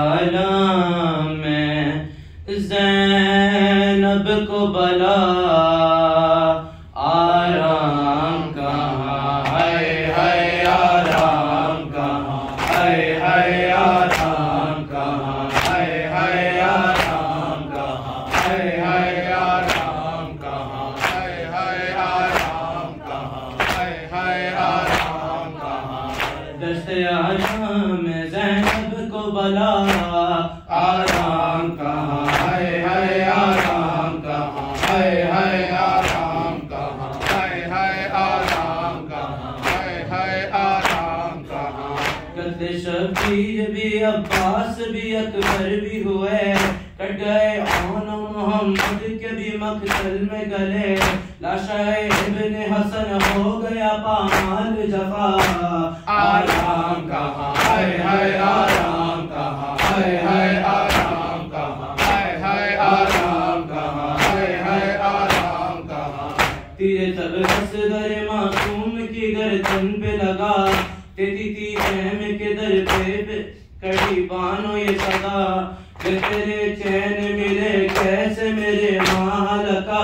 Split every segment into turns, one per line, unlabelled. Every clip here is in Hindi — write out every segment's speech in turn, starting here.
आलम में ज़ैनब को बला आराम कहाँ है आराम कहाँ है आराम कहाँ है आराम कहाँ है आराम कहाँ है आराम कहाँ है आराम कहाँ दस्ते आलम में ज़ैनब को बला आराम कहाँ है आराम कहाँ है आराम कहाँ है आराम कहाँ है आराम कहाँ कत्ले शबीर भी अब्बास भी अकबर भी हुए कट गए आन मोहम्मद के भी मकतल में गले लाशाए इब्ने हसन हो गया पामाल जफा आराम कहाँ है आराम कहाँ है आराम कहाँ है आराम कहाँ है आराम कहाँ तीरे तब असगर मासूम की गर्दन पे लगा तेती चैन के दर पे कड़ी बानो ये सदा तेरे चैन मिले कैसे मेरे माल का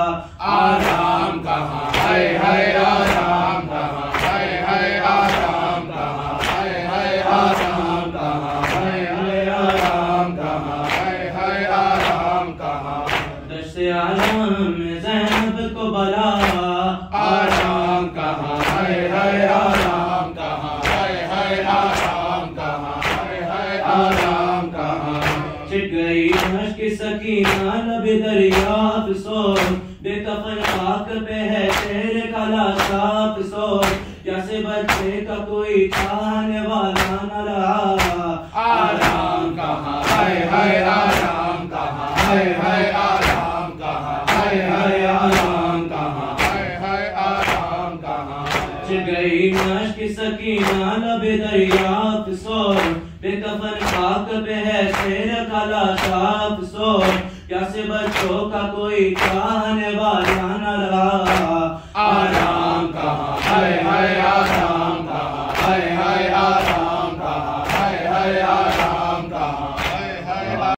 आराम कहाँ है आराम कहाँ है आराम कहाँ है आराम कहाँ है आराम कहाँ है आराम कहाँ दस्ते आलम में ज़ैनब को बला आराम कहाँ है आराम कहाँ है आराम कहाँ है आराम कहाँ छिट गई मश्क सकीना लब दरिया अफसोस बेकफन खाक पे है तेरे काला साफ सोच जैसे बच्चे का कोई चाहने वाला न रहा आराम कहाँ है आराम कहाँ है आराम कहाँ है आराम कहाँ है आराम कहाँ छिट गई मश्क सकीना लब दरिया अफसोस बेकफन खाक पे है तेरा काला साफ सोच प्यासे बच्चों का कोई चाहने वाला न रहा आराम कहाँ है आराम